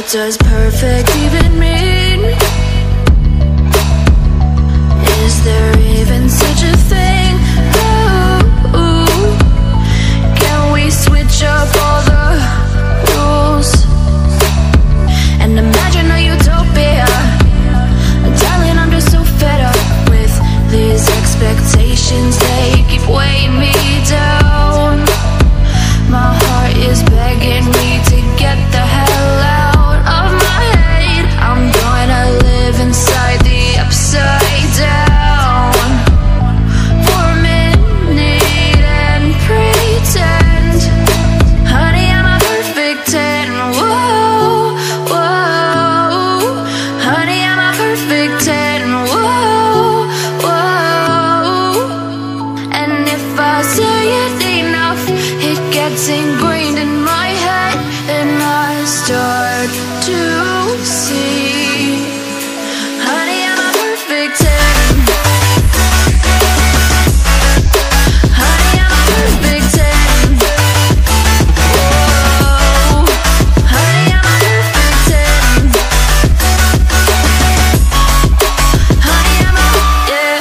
What does perfect even mean? Is there even such a thing? Ooh, can we switch up all the rules and imagine a utopia? Darling, I'm just so fed up with these expectations. They keep weighing me down. My heart is begging me to get the hell out of my head. I'm gonna live inside the upside down for a minute and pretend, honey, I'm a perfect 10. Whoa, whoa, honey, I'm a perfect 10. Whoa, whoa, and if I say it enough, it gets ingrained in my head, and I start to see, honey, I'm a perfect 10. Honey, I'm a perfect 10. Whoa, honey, I'm a perfect 10. Honey, I'm a, yeah.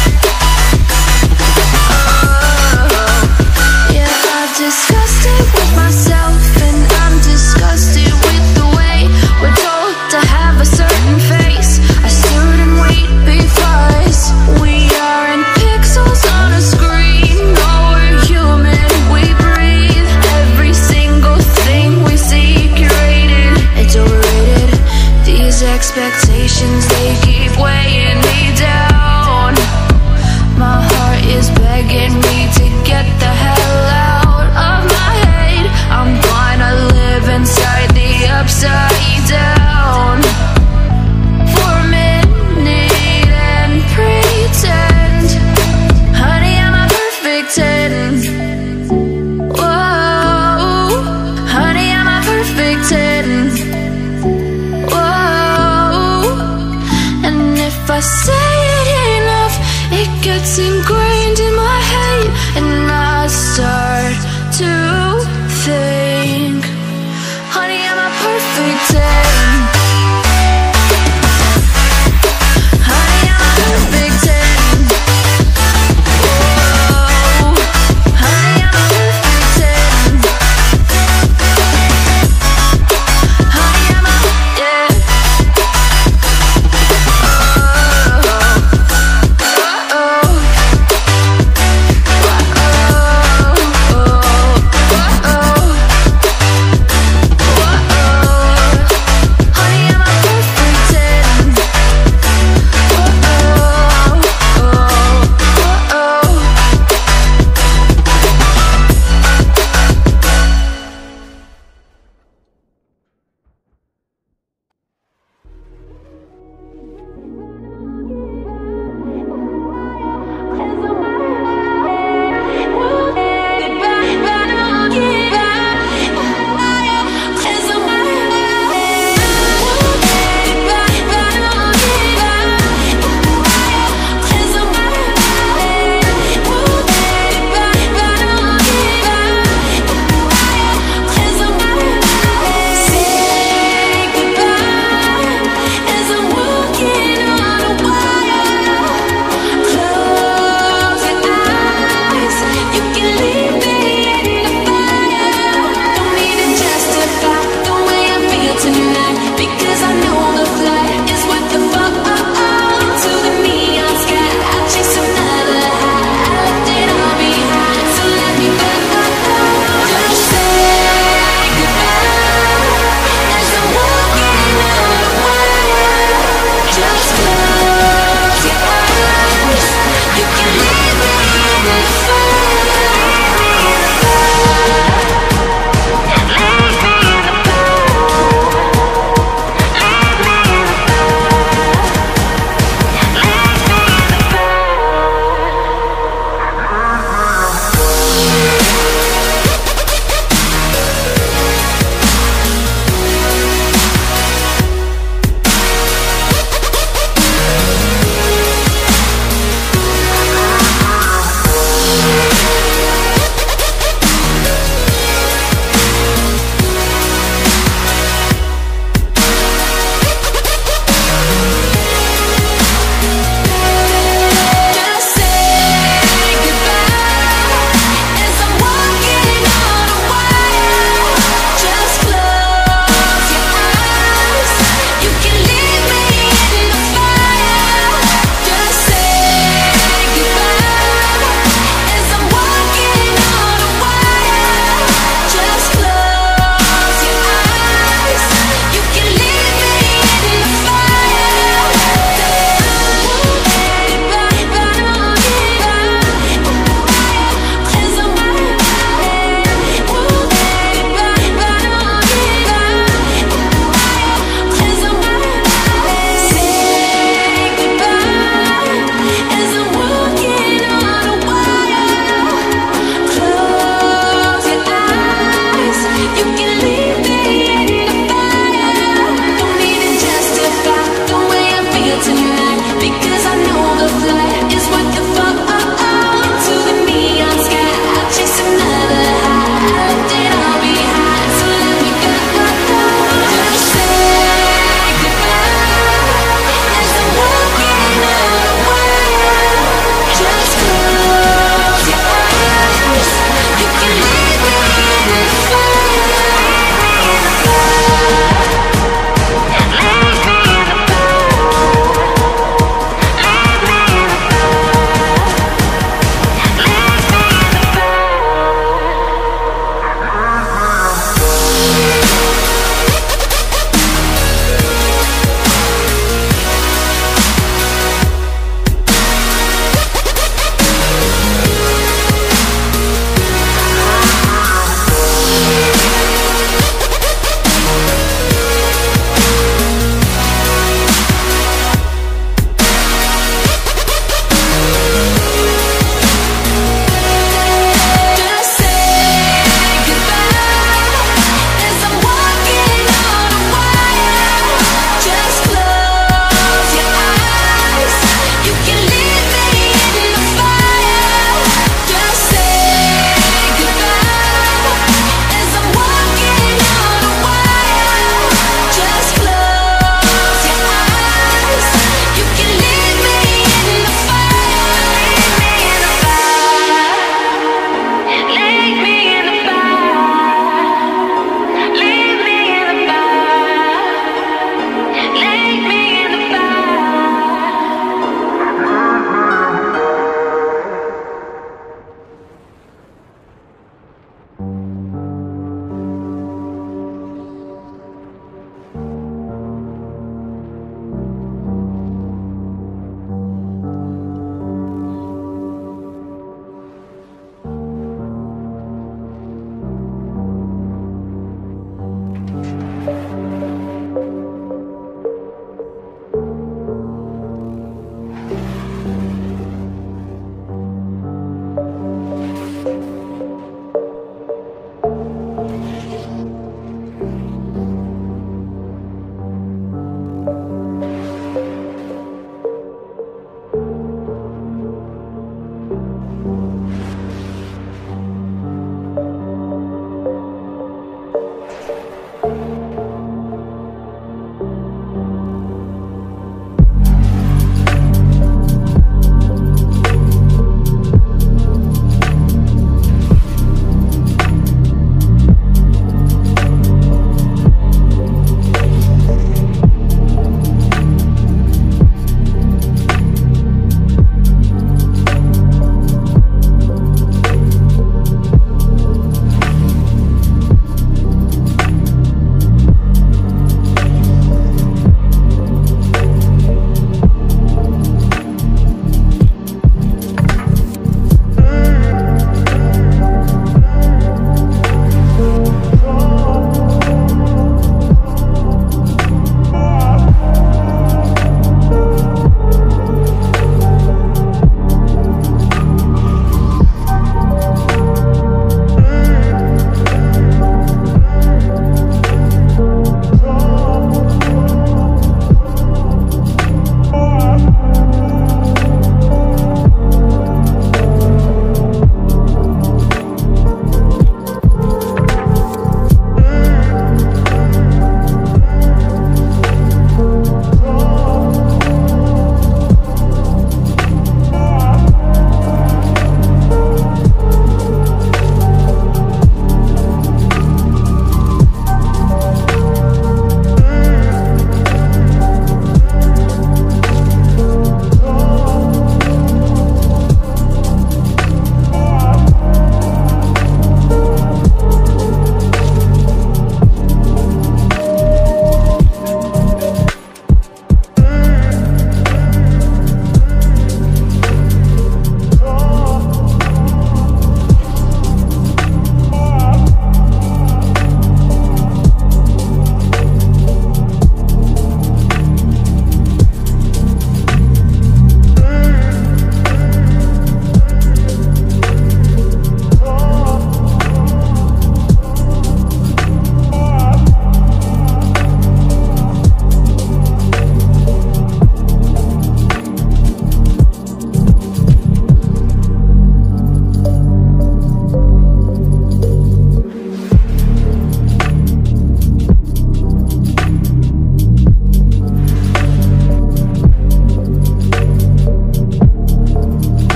Yeah, I've discussed it with myself, and I'm disgusted with the way we're told to have a certain face, a certain weight, because we aren't pixels on a screen. No, we're human, we breathe. Every single thing we see curated, it's overrated. These expectations, they keep weighing me down. My heart is begging me to get the hell out of my head. I'm gonna live inside the upside down for a minute and pretend, honey, I'm a perfect 10. Whoa, honey, I'm a perfect 10. Whoa, and if I say it enough, it gets ingrained in my head, and I start to think, honey, I'm a perfect 10. Honey, I'm a perfect 10. Whoa, honey, I'm a perfect 10. Honey, I'm a, yeah.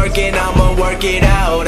working, I'ma work it out,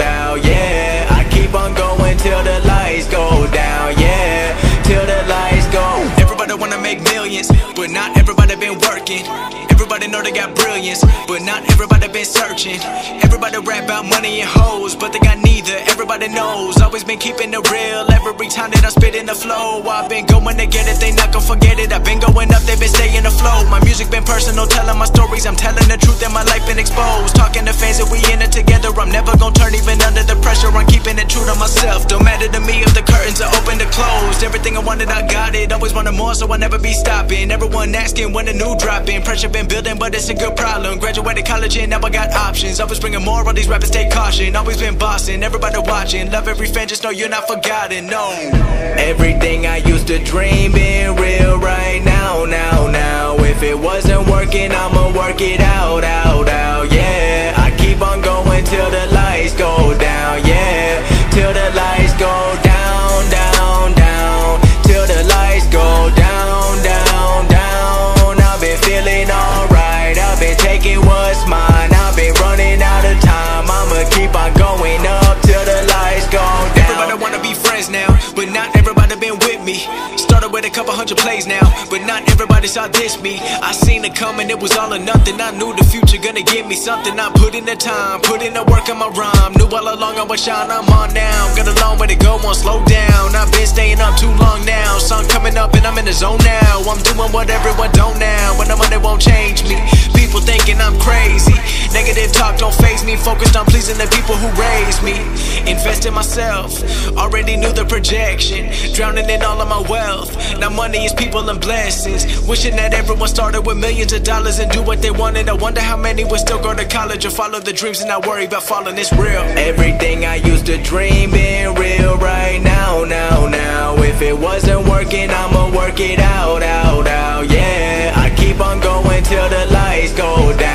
yeah. I keep on going till the lights go down, yeah. Till the lights go. Everybody wanna make millions, but not everybody been working. Everybody know they got brilliance, but not everybody been searching. Everybody rap about money and hoes, but they got neither. Everybody knows, always been keeping it real. Every time that I spit in the flow, I've been going to get it, they not gon' forget it. I've been going up, they been staying afloat. My music been personal, telling my stories. I'm telling the truth and my life been exposed. Talking to fans that we in it together. I'm never gon' turn even under the pressure. I'm keeping it true to myself. Don't matter to me if the curtains are open or closed. Everything I wanted, I got it. Always wanted more, so I never be stopping. Everyone asking when the new dropping. Pressure been building, but it's a good problem. Graduated college and now I got options. Always bringing more, all these rappers take caution. Always been bossing, everybody watching. Love every fan, just know you're not forgotten, no. Everything I used to dream being real right now, now. If it wasn't working, I'ma work it out, yeah. I keep on going till the lights go down, yeah. Till the lights go down, down. Till the lights go down, down. I've been feeling alright, I've been taking what's mine. I've been running out of time, I'ma keep on going up till the lights go down. Everybody wanna be friends now, but not everybody been with me. Started with a couple hundred plays now, but not everybody saw this me. I seen it coming, it was all or nothing. I knew the future gonna give me something. I put in the time, put in the work on my rhyme. Knew all along I was shine, I'm on now. Got a long way to go, won't slow down. I've been staying up too long now. Sun coming up and I'm in the zone now. I'm doing what everyone don't now. When the money won't change me. People thinking I'm crazy. Negative talk don't faze me. Focused on pleasing the people who raised me. Invest in myself, already knew the projection. Drowning in all of my wealth. Now money is people and blessings. Wishing that everyone started with millions of dollars and do what they wanted. I wonder how many would still go to college or follow the dreams and not worry about falling. It's real. Everything I used to dream being real right now, now. If it wasn't working, I'ma work it out, yeah. I keep on going till the lights go down.